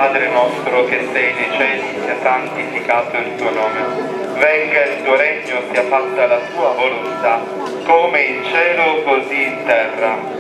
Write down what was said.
Padre nostro che sei nei cieli, sia santificato il tuo nome. Venga il tuo regno, sia fatta la tua volontà, come in cielo così in terra.